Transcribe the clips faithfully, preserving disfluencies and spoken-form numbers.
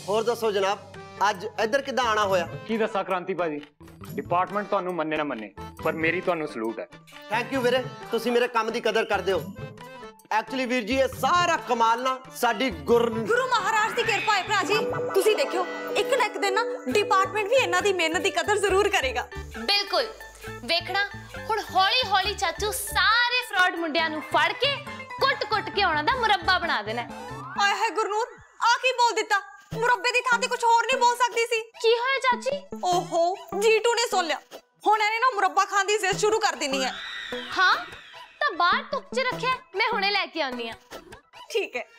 होर दसो जनाब, अज इधर किदां आना होया? की दसा क्रांति भाजी, डिपार्टमेंट तुहानू मन्ने ना मन्ने पर मेरी तुहानू सलूट है। थैंक यू वीरे, तुसी मेरे काम दी कदर करदे हो। एक्चुअली वीर जी, ये सारा कमाल ना साडी गुर गुरु महाराज दी कृपा है भरा जी। तुसी देखियो एक ना एक दिन ना डिपार्टमेंट भी इन्हां दी मेहनत दी कदर जरूर करेगा। बिल्कुल वेखना हुण हौली हौली चाचू सारे फ्रॉड मुंडियां नू फड़ के कुट कुट के उन्हां दा मुरब्बा बना देना। आय है गुरनूर, आ की बोल दिता? मुरब्बे दी थां ते कुछ और नहीं बोल सकदी सी। की होया चाची? ओहो, जीटू ने सुन लिया। हुण इहने ना मुरब्बा खान दी जिद शुरू कर देनी है। हां तां बाहर धुप च रखिया, मैं हुणे लेके आउंदी हां। ठीक है।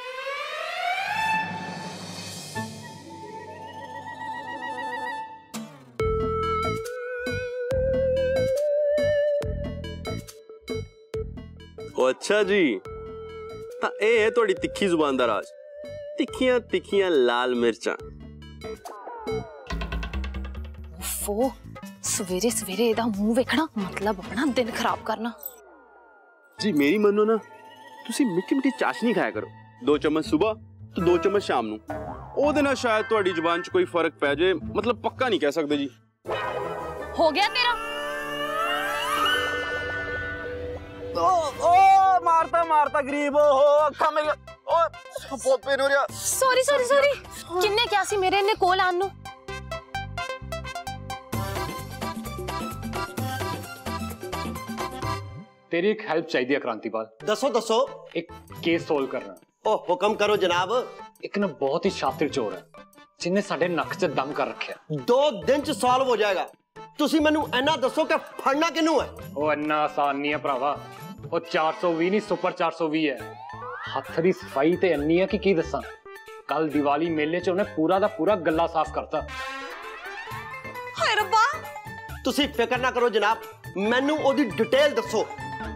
ओ अच्छा जी, तां ए है तुहाडी तिखी जुबान दा राज। तिखियां तिखियां लाल मिर्चां। वो सवेरे सवेरे एदा मुंह वेखना मतलब अपना दिन खराब करना। जी मेरी मनो ना, तुसी मिट्टी मिट्टी चाशनी खाया करो, दो चम्मच सुबह तो दो चम्मच शाम नू। ओदे नाल शायद तुहाडी जुबान च कोई फर्क पै जाए, मतलब पक्का नहीं कह सकदे जी। हो गया तेरा? ओ ओ मारता मारता गरीब हो अखा मेरी ओ बहुत पेन हो रहा। सॉरी सॉरी सॉरी, किन्ने क्या सी मेरे ने कोल आन नू। तेरी एक हेल्प चाहिए क्रांतिपाल। दसो दसो। एक केस सोल्व करना। ओ हुक्म करो जनाब। एक ना बहुत ही शातिर चोर है जिन्हें साडे नक च दम कर रखा। दो दिन च सॉल्व हो जाएगा। तुसी मैनू इन्ना दसो कि फड़ना किनू है? ओ इन्ना आसान नहीं है भरावा। ओ चार सौ भी नहीं, सुपर चार सौ भी है। हथ दी सफाई ते अन्नी है कि की दसा। कल दिवाली मेले च उन्हें पूरा दा पूरा गला साफ करता। हाय रब्बा, तुसी फिक्र ना करो जनाब, मैनू ओदी डिटेल दसो।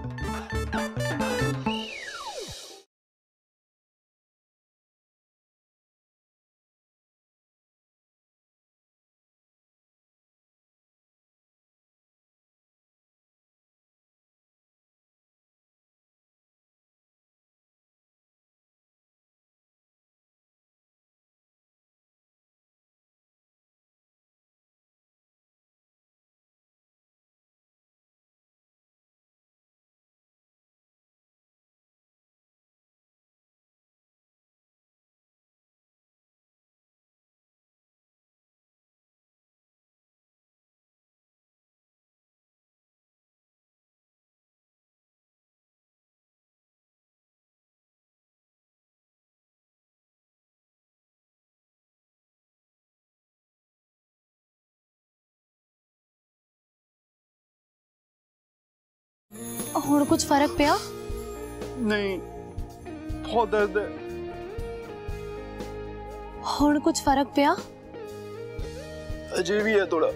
हुण कुछ फर्क पिया? नहीं, बहुत दर्द है। हुण कुछ फर्क पिया? अजय भी है थोड़ा।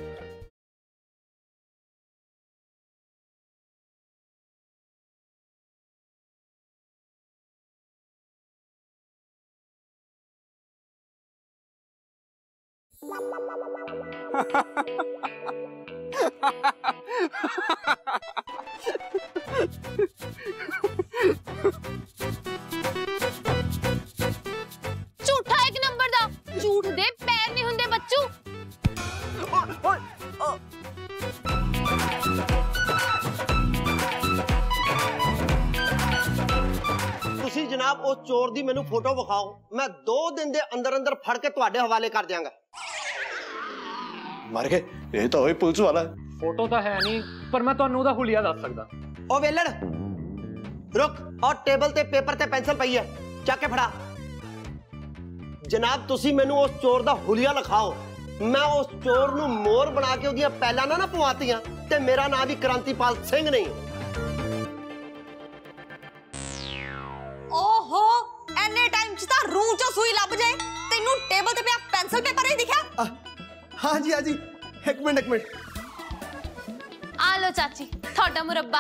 झूठा एक नंबर दा, झूठ दे पैर नहीं हुंदे बच्चू। तुसी जनाब उस चोर दी मैनू फोटो विखाओ, मैं दो दिन दे अंदर अंदर फड़ के तुहाडे हवाले कर दियांगा। मर गए, ये तो वही पुलिस वाला है। फोटो तो है नहीं, पर मैं तुहानू दा हुलिया दस सकदा। ओ वेलड़, रुक, और टेबल ते पेपर ते पेंसिल पई है, चक के फड़ा। जनाब तुसी मैनू उस चोर दा हुलिया लिखाओ, मैं उस चोर नू मोर बना के ओदियां पैलां ना ना पवातियां ते मेरा नाम भी क्रांतिपाल सिंह नहीं। ओहो, एने टाइम च तां रूह चों सुई लभ जाए, तैनू टेबल ते पिया पेंसिल पेपर नहीं दिखा? हाँ जी हाँ जी, एक मिनट एक मिनट। आ लो चाची थोड़ा मुरब्बा।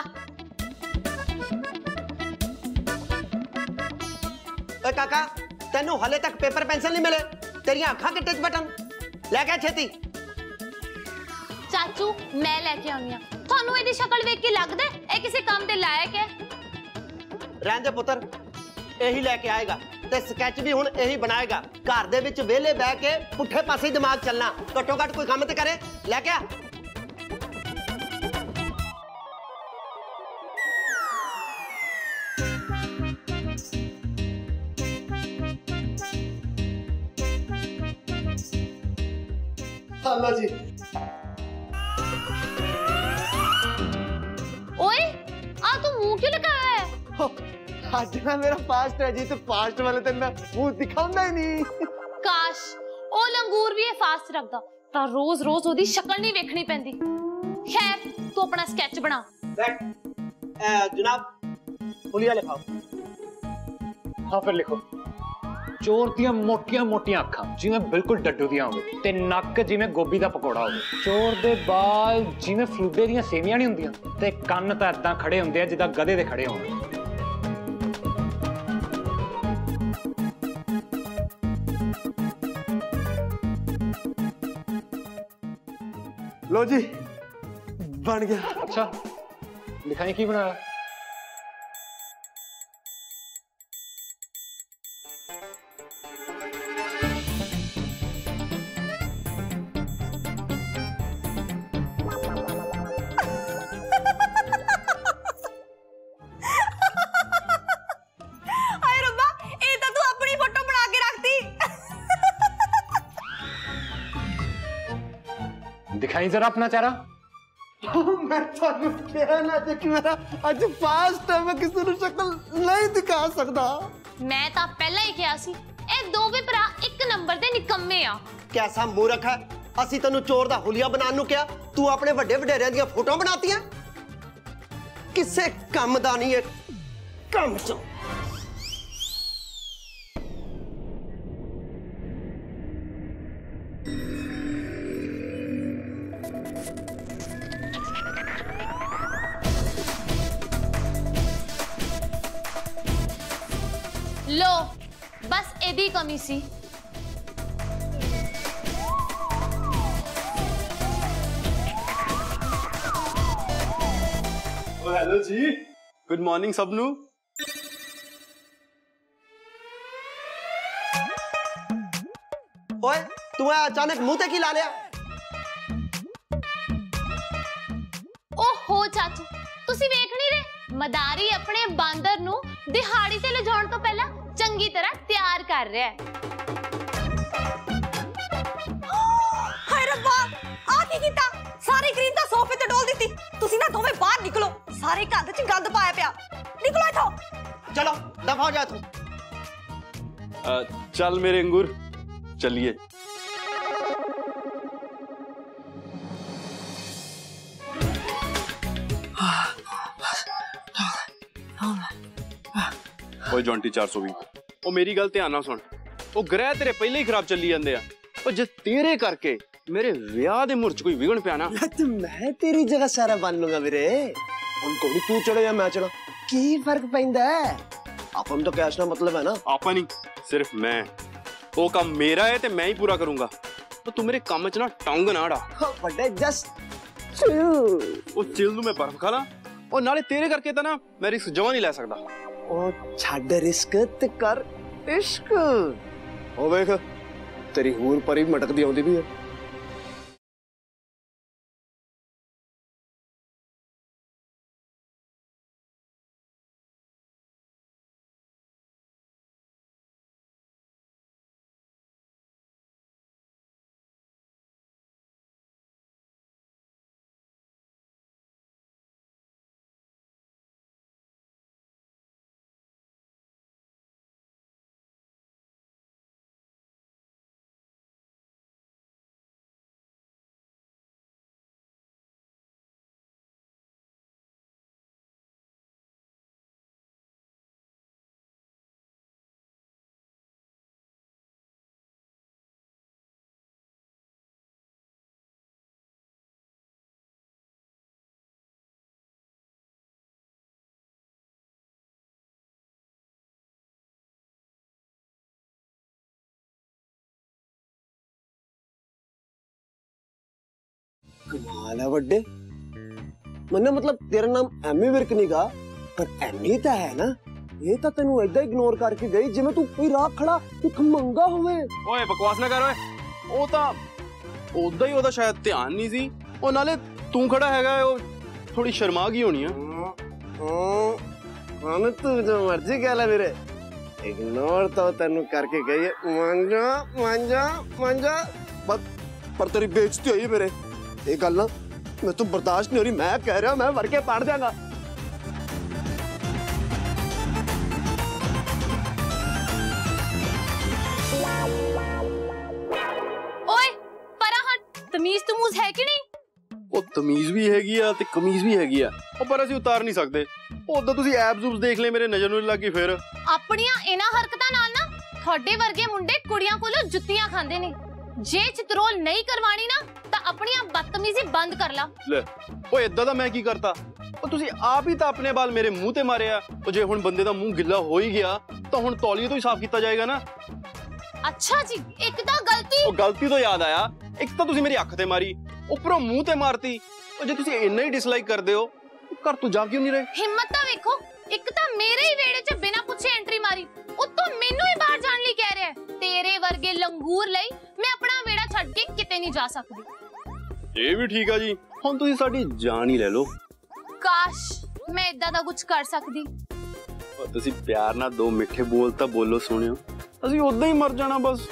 ए काका, तेनू हले तक पेपर पेंसिल नहीं मिले? तेरियां अखां के टच बटन लेके छेती। चाचू मैं लेके आउनी आ, थानू इहदी शक्ल वेख के लगदा ए किसी काम दे लायक है? रहन दे पुत्र, ਇਹੀ ਲੈ ਕੇ ਆਏਗਾ ਤੇ ਸਕੈਚ ਵੀ ਹੁਣ ਇਹੀ ਬਣਾਏਗਾ। ਘਰ ਦੇ ਵਿੱਚ ਵਿਹਲੇ ਬਹਿ ਕੇ ਪੁੱਠੇ ਪਾਸੇ ਹੀ ਦਿਮਾਗ ਚੱਲਣਾ, ਘੱਟੋ ਘੱਟ ਕੋਈ ਕੰਮ ਤੇ ਕਰੇ। ਲੈ ਕੇ ਆ। हाला जी ओए आ तू मुंह क्यों लगाया है? आज ना मेरा फास्ट है जी, तो फास्ट वाले दिन मैं मुंह दिखाऊंगा ही नहीं। काश ओ लंगूर भी फास्ट रखदा ਤਾਂ ਰੋਜ਼ ਰੋਜ਼ ਉਹਦੀ ਸ਼ਕਲ ਨਹੀਂ ਵੇਖਣੀ ਪੈਂਦੀ। ਖੈਰ ਤੂੰ ਆਪਣਾ ਸਕੈਚ ਬਣਾ। जनाब हुलिया लिखाओ। हाँ फिर लिखो। चोर दियां मोटियां मोटियां अखां जिवें बिल्कुल डड्डू दियां होवे ते नक जिवें गोभी दा पकौड़ा होवे। चोर दे बाल जिवें फलूदे दियां सेवियां नहीं हुंदियां ते कंन तां इदां खड़े हुंदे आ जिद्दां गधे दे खड़े होण। लो जी बन गया। अच्छा लिखाई की बनाया? ਹਾਏ ਰੱਬਾ, ਇਹ ਤਾਂ ਤੂੰ ਆਪਣੀ ਫੋਟੋ ਬਣਾ ਕੇ ਰੱਖਤੀ। दिखाई जरा अपना चेहरा। मैं थानू कहा ना कि मेरा आज फास्ट है, मैं किसी ਨੂੰ ਸ਼ਕਲ नहीं दिखा सकता। ਮੈਂ ਤਾਂ ਪਹਿਲਾਂ ਹੀ ਕਿਹਾ ਸੀ ਇਹ ਦੋਵੇਂ ਭਰਾ ਇੱਕ ਨੰਬਰ ਦੇ ਨਿਕੰਮੇ ਆ। कैसा मूर्ख है, ਅਸੀਂ ਤੈਨੂੰ ਚੋਰ ਦਾ ਹੁਲੀਆ ਬਣਾਉਣ ਨੂੰ ਕਿਹਾ, ਤੂੰ ਆਪਣੇ ਵੱਡੇ ਵਡੇਰਿਆਂ ਦੀਆਂ ਫੋਟੋਆਂ ਬਣਾਤੀਆਂ। ਕਿਸੇ ਕੰਮ ਦਾ ਨਹੀਂ ਇਹ ਕੰਮ ਚ। लो बस एदी कमी सी। हेलो जी, गुड मॉर्निंग सब नू। ओए तू ऐ अचानक मुंह ते की ला लिया? ओहो चाचू ਤੁਸੀਂ ਵੇਖ ਨਹੀਂ ਰਹੇ ਮਦਾਰੀ ਆਪਣੇ ਬਾਂਦਰ ਨੂੰ ਦਿਹਾੜੀ ਤੇ ਲਿਜਾਉਣ ਤੋਂ ਪਹਿਲਾਂ ਚੰਗੀ ਤਰ੍ਹਾਂ ਤਿਆਰ ਕਰ ਰਿਹਾ ਹੈ। ਹਾਏ ਰੱਬਾ, ਆ ਕੀ ਕੀਤਾ? ਸਾਰੀ ਕਰੀਮ ਤਾਂ ਸੋਫੇ ਤੇ ਡੋਲ ਦਿੱਤੀ। ਤੁਸੀਂ ਨਾ ਦੋਵੇਂ ਬਾਹਰ ਨਿਕਲੋ, ਸਾਰੇ ਘਰ ਚ ਗੰਦ ਪਾਇਆ ਪਿਆ। ਨਿਕਲੋ ਇੱਥੋਂ। चलो दफा हो जा तू। चल मेरे अंगूर चलिए। ਓਏ ਜੌਂਟੀ ਚਾਰ ਸੌ ਵੀਹ, ਉਹ ਮੇਰੀ ਗੱਲ ਧਿਆਨ ਨਾਲ ਸੁਣ। ਉਹ ਗ੍ਰਹਿ ਤੇਰੇ ਪਹਿਲੇ ਹੀ ਖਰਾਬ ਚੱਲੀ ਜਾਂਦੇ ਆ। ਉਹ ਜੇ ਤੇਰੇ ਕਰਕੇ ਮੇਰੇ ਵਿਆਹ ਦੇ ਮੁਰਚ ਕੋਈ ਵਿਗਣ ਪਿਆ ਨਾ, तो मैं तेरी जगह सारा बन लूंगा वीरे। उनको भी तू चढ़े या मैं चढ़ा, की फर्क पैंदा है? आपन तो कैश ना मतलब है ना। ਆਪਾਂ ਨਹੀਂ, ਸਿਰਫ ਮੈਂ। ਉਹ ਕੰਮ ਮੇਰਾ ਹੈ ਤੇ ਮੈਂ ਹੀ ਪੂਰਾ ਕਰੂੰਗਾ। ਉਹ ਤੂੰ ਮੇਰੇ ਕੰਮ 'ਚ ਨਾ ਟੰਗ ਨਾ ਅੜਾ। बड़े जस्ट चिल। ਉਹ ਚਿਲ ਨੂੰ ਮੈਂ ਬਰਫ ਖਾ ਲਾਂ। ਉਹ ਨਾਲੇ ਤੇਰੇ ਕਰਕੇ ਤਾਂ ਨਾ ਮੈਂ ਰਿਸਕ ਜਮਾਂ ਨਹੀਂ ਲੈ ਸਕਦਾ। ओ छाड़ रिस्क ते कर इश्क। ओ देख तेरी हूर परी मटकदी आउंदी भी है। कमाल है बड्डे। मैंने मतलब तेरा नाम एमी विर्क नहीं कहा, पर एमी तो है ना। ਇਹ ਤਾਂ ਤੈਨੂੰ ਏਦਾਂ ਇਗਨੋਰ ਕਰਕੇ ਗਈ ਜਿਵੇਂ ਤੂੰ ਕੋਈ ਰਾਹ ਖੜਾ ਇੱਕ ਮੰਗਾ ਹੋਵੇ। ਓਏ ਬਕਵਾਸ ਨਾ ਕਰ ਓਏ, ਉਹ ਤਾਂ ਉਦਾਂ ਹੀ ਉਹਦਾ ਸ਼ਾਇਦ ਧਿਆਨ ਨਹੀਂ ਸੀ। ਉਹ ਨਾਲੇ ਤੂੰ ਖੜਾ ਹੈਗਾ, ਉਹ ਥੋੜੀ ਸ਼ਰਮਾ ਗਈ ਹੋਣੀ ਆ। ਹਾਂ ਤੂੰ ਜੋ ਮਰਜ਼ੀ ਕਹਿ ਲੈ ਵੀਰੇ, ਇਗਨੋਰ ਤਾਂ ਤੈਨੂੰ ਕਰਕੇ ਗਈ ਹੈ। ਮੰਜਾ ਮੰਜਾ ਮੰਜਾ ਪਰ ਪਰ ਤੇਰੀ ਬੇਇੱਜ਼ਤੀ ਹੋਈ ਮੇਰੇ। ਇਹ ਗੱਲ ਨਾ मैं तो बर्दाश्त नहीं हो रही, मैं कह रहा मैं मर के पाड़ जाऊंगा। ओए परा हट, तमीज तमूज है कि नहीं? ਉਹ ਤਮੀਜ਼ ਵੀ ਹੈਗੀ ਆ ਤੇ ਕਮੀਜ਼ ਵੀ ਹੈਗੀ ਆ, ਉਹ ਪਰ ਅਸੀਂ ਉਤਾਰ ਨਹੀਂ ਸਕਦੇ। ਉਦੋਂ ਤੁਸੀਂ ਐਬਸ ਜ਼ੂਬਸ ਦੇਖ ਲੈ, ਮੇਰੇ ਨਜ਼ਰ ਨੂੰ ਲੱਗੀ ਫਿਰ। ਆਪਣੀਆਂ ਇਹਨਾਂ ਹਰਕਤਾਂ ਨਾਲ ਨਾ ਤੁਹਾਡੇ ਵਰਗੇ ਮੁੰਡੇ ਕੁੜੀਆਂ ਕੋਲੋਂ ਜੁੱਤੀਆਂ ਖਾਂਦੇ ਨੇ। ਜੇ ਚਿਤਰੋਲ ਨਹੀਂ ਕਰਵਾਣੀ ਨਾ ਤਾਂ ਆਪਣੀਆਂ ਬਦਤਮੀਜ਼ੀ ਬੰਦ ਕਰ ਲਾ। ਲੈ ਓਏ ਏਦਾਂ ਦਾ ਮੈਂ ਕੀ ਕਰਤਾ? ਉਹ ਤੁਸੀਂ ਆਪ ਹੀ ਤਾਂ ਆਪਣੇ ਬਾਲ ਮੇਰੇ ਮੂੰਹ ਤੇ ਮਾਰਿਆ। ਉਹ ਜੇ ਹੁਣ ਬੰਦੇ ਦਾ ਮੂੰਹ ਗਿੱਲਾ ਹੋ ਹੀ ਗਿਆ ਤਾਂ ਹੁਣ ਤੌਲੀਏ ਤੋਂ ਹੀ ਸਾਫ਼ ਕੀਤਾ ਜਾਏਗਾ ਨਾ। ਅੱਛਾ ਜੀ, ਇੱਕ ਤਾਂ ਗਲਤੀ। ਉਹ ਗਲਤੀ ਤੋਂ ਯਾਦ ਆਇਆ, ਇੱਕ ਤਾਂ ਤੁਸੀਂ ਮੇਰੀ ਅੱਖ ਤੇ ਮਾਰੀ, ਉੱਪਰੋਂ ਮੂੰਹ ਤੇ ਮਾਰਤੀ। ਉਹ ਜੇ ਤੁਸੀਂ ਇੰਨਾ ਹੀ ਡਿਸਲਾਈਕ ਕਰਦੇ ਹੋ ਘਰ ਤੋਂ ਜਾ ਕਿਉਂ ਨਹੀਂ ਰਹੇ? ਹਿੰਮਤ ਤਾਂ ਵੇਖੋ, ਇੱਕ ਤਾਂ ਮੇਰੇ ਹੀ ਵਿਹੜੇ 'ਚ ਬਿਨਾਂ ਪੁੱਛੇ ਐਂਟਰੀ ਮਾਰੀ, ਉੱਤੋਂ ਮੈਨੂੰ ਹੀ ਬਾਹਰ ਜਾਣ ਲਈ ਕਹਿ ਰਿਹਾ। ਤੇਰੇ ਵਰਗੇ ਲੰਗੂਰ ਲਈ ਮੈਂ ਆਪਣਾ ਵਿਹੜਾ ਛੱਡ ਕੇ ਕਿਤੇ ਨਹੀਂ ਜਾ ਸਕਦੀ। ਇਹ ਵੀ ਠੀਕ ਆ ਜੀ, ਹੁਣ ਤੁਸੀਂ ਸਾਡੀ ਜਾਨ ਹੀ ਲੈ ਲਓ। ਕਾਸ਼ ਮੈਂ ਇਦਾਂ ਦਾ ਕੁਝ ਕਰ ਸਕਦੀ। ਤੁਸੀਂ ਪਿਆਰ ਨਾਲ ਦੋ ਮਿੱਠੇ ਬੋਲ ਤਾਂ ਬੋਲੋ ਸੋਹਣਿਓ, ਅਸੀਂ ਉਦਾਂ ਹੀ ਮਰ ਜਾਣਾ ਬਸ।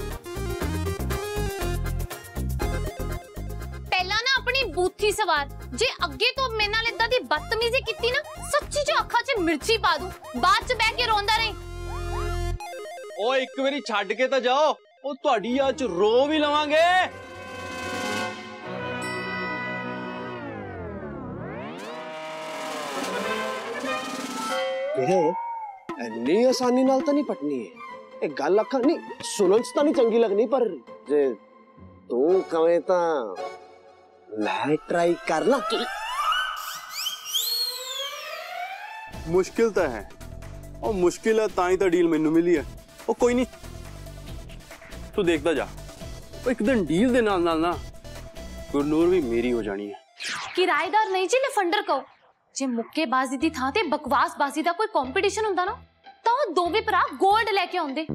ਪਹਿਲਾਂ ਨਾ ਆਪਣੀ ਬੂਥੀ ਸਵਾਰ, ਜੇ ਅੱਗੇ ਤੋਂ ਮੇਰੇ ਨਾਲ ਇਦਾਂ ਦੀ ਬਦਤਮੀਜ਼ੀ ਕੀਤੀ ਨਾ ਸੱਚੀ ਚ ਅੱਖਾਂ 'ਚ ਮਿਰਚੀ ਪਾ ਦੂੰ, ਬਾਅਦ 'ਚ ਬਹਿ ਕੇ ਰੋਂਦਾ ਰਹੀਂ। ਓਏ ਇੱਕ ਵਾਰੀ ਛੱਡ ਕੇ ਤਾਂ ਜਾਓ, ਉਹ ਤੁਹਾਡੀ ਯਾਦ 'ਚ ਰੋ ਵੀ ਲਵਾਂਗੇ। ਇੰਨੀ ਆਸਾਨੀ ਨਾਲ ਤਾਂ ਨਹੀਂ ਪਟਣੀ ਹੈ ਇਹ ਗੱਲ। ਅੱਖਾਂ ਨਹੀਂ ਸੁਣਨ 'ਚ ਤਾਂ ਨਹੀਂ ਚੰਗੀ ਲੱਗਣੀ, ਪਰ ਜੇ ਤੂੰ ਕਵੇਂ ਤਾਂ ਮੈਂ ਟਰਾਈ ਕਰ ਲਾਂ। ਮੁਸ਼ਕਿਲ ਤਾਂ ਹੈ, ਉਹ ਮੁਸ਼ਕਿਲ ਹੈ ਤਾਂ ਹੀ ਤਾਂ ਡੀਲ ਮੈਨੂੰ ਮਿਲੀ ਹੈ। ਉਹ ਕੋਈ ਨਹੀਂ, ਤੂੰ ਦੇਖਦਾ ਜਾ, ਉਹ ਇੱਕ ਦਿਨ ਡੀਲ ਦੇ ਨਾਲ ਨਾਲ ਨਾ ਗੁਰਨੂਰ ਵੀ ਮੇਰੀ ਹੋ ਜਾਣੀ ਹੈ। ਕਿਰਾਏਦਾਰ ਨਹੀਂ ਜੀ, ਲਫੰਡਰ ਕਹੋ। ਜੇ ਮੁੱਕੇਬਾਜ਼ੀ ਦੀ ਥਾਂ ਤੇ ਬਕਵਾਸਬਾਜ਼ੀ ਦਾ ਕੋਈ ਕੰਪੀਟੀਸ਼ਨ ਹੁੰਦਾ ਨਾ ਤਾਂ ਉਹ ਦੋਵੇਂ ਭਰਾ ਗੋਲਡ ਲੈ ਕੇ ਆਉਂਦੇ।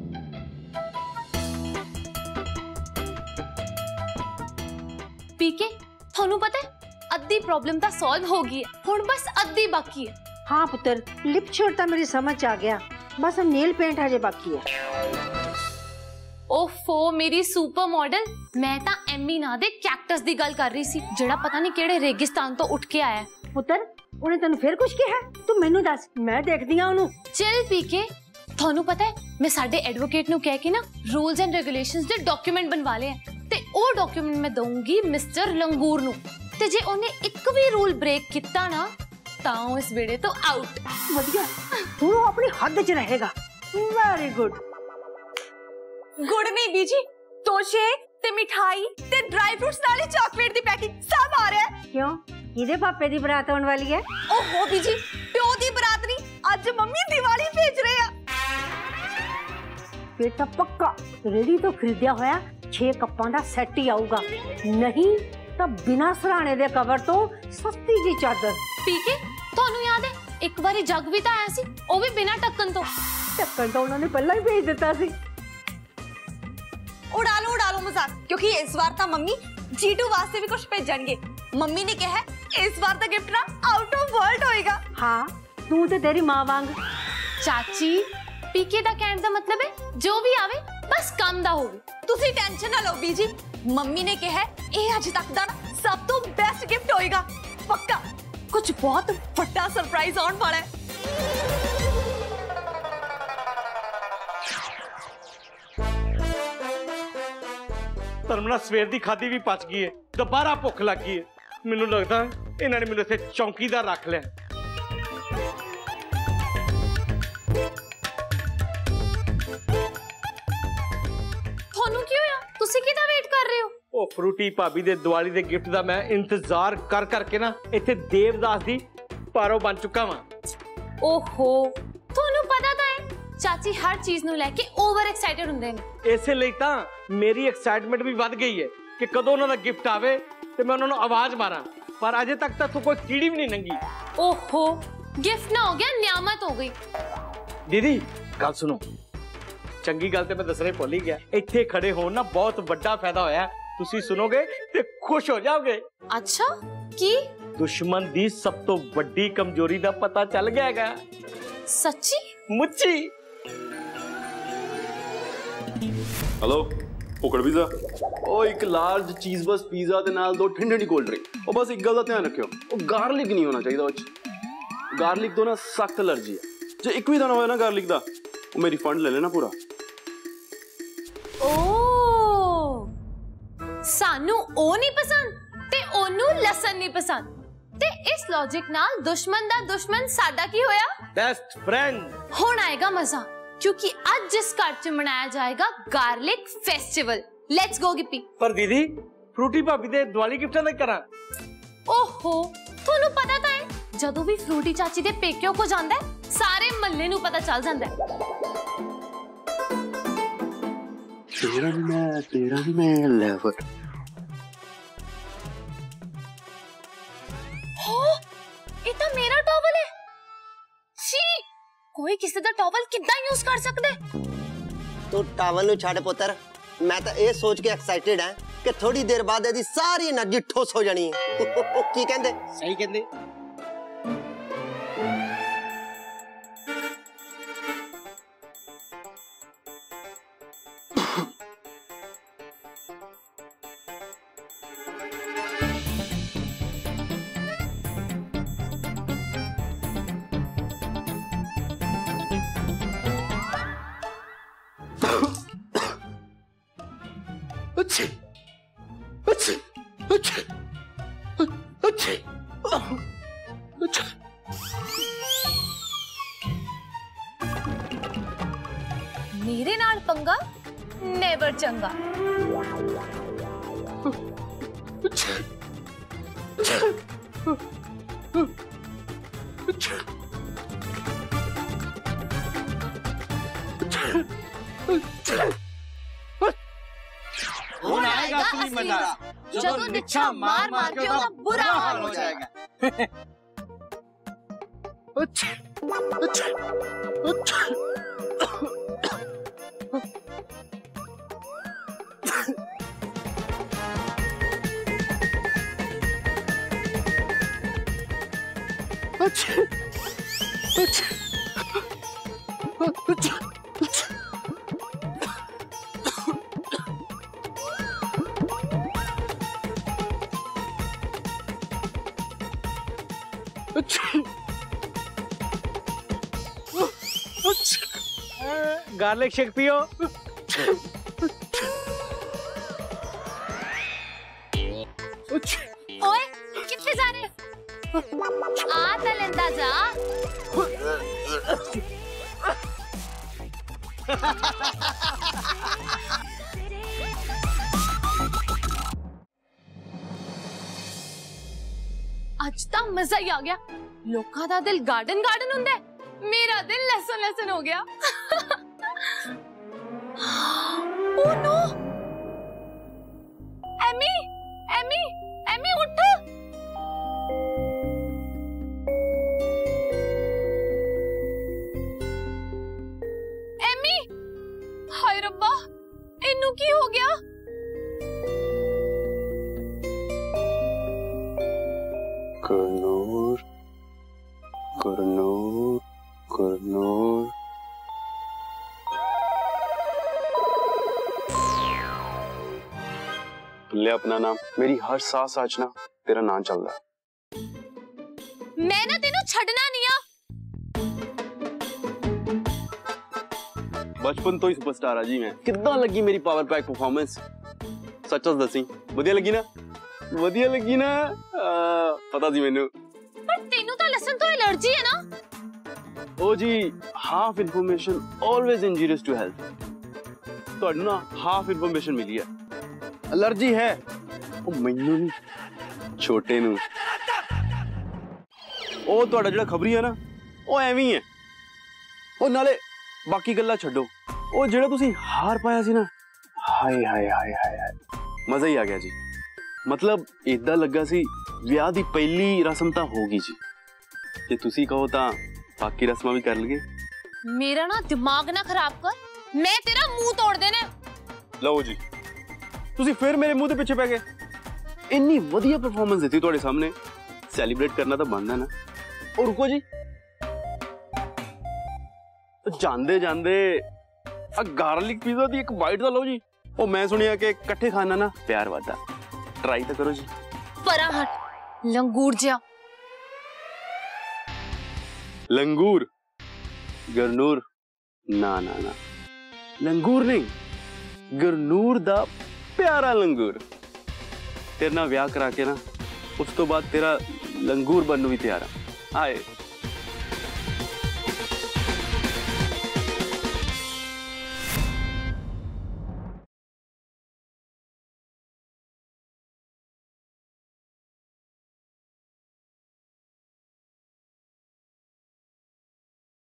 ਪੀਕੇ ਤੁਹਾਨੂੰ ਪਤਾ ਹੈ ਅੱਧੀ ਪ੍ਰੋਬਲਮ ਤਾਂ ਸੋਲਵ ਹੋ ਗਈ ਹੈ, ਹੁਣ ਬਸ ਅੱਧੀ ਬਾਕੀ ਹੈ। हाँ पुत्र, लिप शेड तो मेरी समझ आ गया, बस नेल पेंट हजे बाकी है। ओफो मेरी सुपर मॉडल, मैं ਤਾਂ ਐਮੀ ਨਾਂ ਦੇ ਕੈਕਟਸ ਦੀ ਗੱਲ ਕਰ ਰਹੀ ਸੀ ਜਿਹੜਾ ਪਤਾ ਨਹੀਂ ਕਿਹੜੇ ਰੇਗਿਸਤਾਨ ਤੋਂ ਉੱਠ ਕੇ ਆਇਆ। पुत्र उन्हें तेन फिर कुछ कहा? तू मैनू दस, मैं देखदी हां ओनू। चल पीके ਤੁਹਾਨੂੰ ਪਤਾ ਹੈ ਮੈਂ ਸਾਡੇ ਐਡਵੋਕੇਟ ਨੂੰ ਕਹਿ ਕੇ ਨਾ ਰੂਲਸ ਐਂਡ ਰੈਗੂਲੇਸ਼ਨਸ ਦੇ ਡਾਕੂਮੈਂਟ ਬਣਵਾ ਲਏ ਆ ਤੇ ਉਹ ਡਾਕੂਮੈਂਟ ਮੈਂ ਦਊਂਗੀ ਮਿਸਟਰ ਲੰਗੂਰ ਨੂੰ, ਤੇ ਜੇ ਉਹਨੇ ਇੱਕ ਵੀ ਰੂਲ ਬ੍ਰੇਕ ਕੀਤਾ ਨਾ ਤਾਂ ਉਹ ਇਸ ਵੇੜੇ ਤੋਂ ਆਊਟ। ਵਧੀਆ, ਹੁਣ ਉਹ ਆਪਣੀ ਹੱਦ 'ਚ ਰਹੇਗਾ। Very good. ਗੁੜ ਨਹੀਂ ਬੀਜੀ, ਤੋਸ਼ੇ ਤੇ ਮਿਠਾਈ ਤੇ ਡਰਾਈ ਫਰੂਟਸ ਨਾਲ ਹੀ ਚਾਕਲੇਟ ਦੀ ਪੈਕਿੰਗ ਸਭ ਆ ਰਿਹਾ ਹੈ। क्यों, किदे पापे दी बरात होने वाली है? ਓਹੋ ਬੀਜੀ, ਪਿਓ ਦੀ ਬਰਾਤ ਨਹੀਂ, ਅੱਜ ਮੰਮੀ ਦੀਵਾਲੀ ਭੇਜ ਰਹੇ ਆ। फिर तो पक्का रेडी तो खरीदिया होया छह कप्पां दा सेट ही आऊगा, नहीं तो बिना सराणे दे कवर तो सस्ती जी चादर। पीके ਤੁਹਾਨੂੰ याद है एक बारी जग भी तो आया सी, वो भी बिना ढक्कन तो। ढक्कन तो उन्होंने पहला ही भेज दिता सी। उड़ा लो उड़ा लो मजाक, क्योंकि इस बार तो मम्मी जीटू वास्ते भी कुछ भेजणगे। मम्मी ने कहा इस बार तो गिफ्ट ना आउट ऑफ वर्ल्ड होएगा। हाँ, तू तो तेरी मां वांग। चाची पीके दा कहने दा मतलब है जो भी आवे बस काम दा होवे। तुसी टेंशन ना लो बीजी, मम्मी ने कहा ये अज तक दा ना सब तो बेस्ट गिफ्ट होएगा। पक्का कुछ बहुत बड़ा सरप्राइज आने वाला है। ਧਰਮਨਾ ਸਵੇਰ ਦੀ ਖਾਦੀ ਵੀ ਪਚ ਗਈ ਹੈ, ਦੁਬਾਰਾ ਭੁੱਖ ਲੱਗ ਗਈ ਹੈ। ਮੈਨੂੰ ਲੱਗਦਾ ਇਹਨਾਂ ਨੇ ਮੈਨੂੰ ਇੱਥੇ ਚੌਂਕੀਦਾਰ ਰੱਖ ਲਿਆ। ਤੁਹਾਨੂੰ ਕੀ ਹੋਇਆ? ਤੁਸੀਂ ਕਿਹਦਾ ਵੇਟ ਕਰ ਰਹੇ ਹੋ? ਉਹ ਫਰੂਟੀ ਭਾਬੀ ਦੇ ਦੀਵਾਲੀ ਦੇ ਗਿਫਟ ਦਾ ਮੈਂ ਇੰਤਜ਼ਾਰ ਕਰ ਕਰਕੇ ਨਾ ਇੱਥੇ ਦੇਵਦਾਸ ਦੀ ਪਾਰੋ ਬਣ ਚੁੱਕਾ ਵਾਂ। ਓਹੋ ਤੁਹਾਨੂੰ ਪਤਾ ਤਾਂ ਹੈ ਚਾਚੀ ਹਰ ਚੀਜ਼ ਨੂੰ ਲੈ ਕੇ ਓਵਰ ਐਕਸਾਈਟਡ ਹੁੰਦੇ ਨੇ। ਇਸੇ ਲਈ ਤਾਂ ਮੇਰੀ ਐਕਸਾਈਟਮੈਂਟ ਵੀ ਵੱਧ ਗਈ ਹੈ ਕਿ ਕਦੋਂ ਉਹਨਾਂ ਦਾ ਗਿਫਟ ਆਵੇ ਤੇ ਮੈਂ ਉਹਨਾਂ ਨੂੰ ਆਵਾਜ਼ ਮਾਰਾਂ, ਪਰ ਅਜੇ ਤੱਕ ਤਾਂ ਕੋਈ ਕੀੜੀ ਵੀ ਨਹੀਂ ਲੰਗੀ। ਓਹੋ गिफ्ट ना हो गया, नियामत हो गई। दीदी गल सुनो, चंगी गल ते मैं दसने भुल ही गया। इत्थे खड़े होण ना बहुत वड्डा फायदा होया। तुसी सुनोगे ते खुश हो जाओगे। अच्छा की? दुश्मन दी सब तो वड्डी कमजोरी दा पता चल गया हैगा। सच्ची मुच्ची। हेलो भुक्कड़ पिज़्ज़ा, ओ एक लार्ज चीज बस पिज़्ज़ा ते नाल दो ठंडी ठंडी कोल्ड ड्रिंक। ओ बस एक गल दा ध्यान रखियो, ओ गार्लिक नहीं होना चाहिए उस च। गार्लिक तो ना सख्त एलर्जी है। जे एक भी दाना होया ना गार्लिक दा, ओ मेरी फंड ले लेना पूरा। ओ सानू ओ नहीं पसंद ते ओनू लसन नहीं पसंद, ते इस लॉजिक नाल दुश्मन दा दुश्मन साडा की होया? Best friend. हुण आएगा मजा, क्योंकि आज जिस घर च मनाया जाएगा garlic festival. Let's go Gippy. पर दीदी फ्रूटी भाभी दे दिवाली गिफ्टां दा करा। ओहो थोनू पता ता है, जदों भी फ्रूटी चाची दे पेकियों को जांदा है, सारे महल्ले नू पता चल जांदा है। तेरा भी मैं, तेरा भी मैं लेवर। हो ये तो मेरा टॉवल है। शी कोई किसी दा टॉवल किद्दां यूज कर सकदा है? तू टॉवल नु छड़ पुत्र, मैं तो ये सोच के एक्साइटेड है कि थोड़ी देर बाद ਇਹਦੀ सारी एनर्जी ठोस हो जानी है। की कहंदे? सही कहंदे। अच्छे अच्छे अच्छे अच्छे अच्छे। मेरे नाल पंगा नेवर चंगा। अच्छे अच्छे अच्छे। ਹੁਣ ਆਏਗਾ असली मजा, ਜਦੋਂ ਨਿੱਛਾ ਮਾਰ ਮਾਰ ਕੇ ਉਹਦਾ बुरा हाल हो जाएगा। अच्छा अच्छा अच्छा। अच्छा अच्छा अच्छा। गार्लिक शेक पियो। ओए कितने जा रहे? आ तो लेंदा जा। आज तो मजा ही आ गया। लोका दा दिल गार्डन गार्डन हुंदा है, मेरा दिल लहसुन लहसुन हो गया। Oh no! Amy, Amy, Amy उठ! एमी, हाय रब्बा, इन्नू की हो गया? गुरनूर, गुरनूर, गुरनूर। ले अपना नाम, मेरी हर सांस आज ना तेरा नाम चल रहा है। मैं ना तेनू छड़ना नहीं आ। बचपन तो ही सुपरस्टार आ जी मैं। कितना लगी मेरी पावर पैक परफॉर्मेंस? सच सच दसी, वधिया लगी ना? वधिया लगी ना? आ, पता सी मैनू। पर तेनू तो लसन तो एलर्जी है ना? ओ जी, half information always injurious to health. ਤੁਹਾਨੂੰ ਨਾ ਹਾਫ ਇਨਫੋਰਮੇਸ਼ਨ ਮਿਲੀ ਹੈ, ਐਲਰਜੀ ਹੈ। ਉਹ ਮੈਨੂੰ ਨਹੀਂ, ਛੋਟੇ ਨੂੰ। ਉਹ ਤੁਹਾਡਾ ਜਿਹੜਾ ਖਬਰੀ ਹੈ ਨਾ, ਉਹ ਐਵੇਂ ਹੀ ਹੈ। ਉਹ ਨਾਲੇ ਬਾਕੀ ਗੱਲਾਂ ਛੱਡੋ, ਉਹ ਜਿਹੜਾ ਤੁਸੀਂ ਹਾਰ ਪਾਇਆ ਸੀ ਨਾ, ਹਾਏ ਹਾਏ ਹਾਏ ਹਾਏ, ਮਜ਼ਾ ਹੀ ਆ ਗਿਆ ਜੀ। ਮਤਲਬ ਏਦਾਂ ਲੱਗਾ ਸੀ ਵਿਆਹ ਦੀ ਪਹਿਲੀ ਰਸਮ ਤਾਂ ਹੋ ਗਈ ਜੀ, ਜੇ ਤੁਸੀਂ ਕਹੋ ਤਾਂ ਬਾਕੀ ਰਸਮਾਂ ਵੀ ਕਰ ਲਈਏ। ਮੇਰਾ ਨਾ ਦਿਮਾਗ ਨਾ ਖਰਾਬ ਕਰ, ਮੈਂ ਤੇਰਾ ਮੂੰਹ ਤੋੜ ਦੇਣਾ। ਲਓ ਜੀ, ਤੁਸੀਂ ਫਿਰ ਮੇਰੇ ਮੂੰਹ ਦੇ ਪਿੱਛੇ ਪੈ ਗਏ। ਇੰਨੀ ਵਧੀਆ ਪਰਫਾਰਮੈਂਸ ਦਿੱਤੀ ਤੁਹਾਡੇ ਸਾਹਮਣੇ, ਸੈਲੀਬ੍ਰੇਟ ਕਰਨਾ ਤਾਂ ਬਣਦਾ ਨਾ। ਉਹ ਰੁਕੋ ਜੀ, ਜਾਂਦੇ ਜਾਂਦੇ ਆ ਗਾਰਲਿਕ ਪੀਜ਼ਾ ਦੀ ਇੱਕ ਬਾਈਟ ਤਾਂ ਲਓ ਜੀ। ਉਹ ਮੈਂ ਸੁਣਿਆ ਕਿ ਇਕੱਠੇ ਖਾਣਾ ਨਾ ਪਿਆਰ ਵੱਧਦਾ, ਟਰਾਈ ਤਾਂ ਕਰੋ ਜੀ। ਪਰਾਂ ਹਟ ਲੰਗੂਰ ਜਿਹਾ। ਲੰਗੂਰ ਗਰਨੂਰ, ਨਾ ਨਾ ਨਾ, ਲੰਗੂਰ ਨਹੀਂ, ਗਰਨੂਰ ਦਾ ਪਿਆਰਾ ਲੰਗੂਰ। ਤੇਰੇ ਨਾਲ ਵਿਆਹ ਕਰਾ ਕੇ ਨਾ ਉਸ ਤੋਂ ਬਾਅਦ ਤੇਰਾ ਲੰਗੂਰ ਬਣਨ ਨੂੰ ਵੀ ਤਿਆਰ ਆ। ਆਏ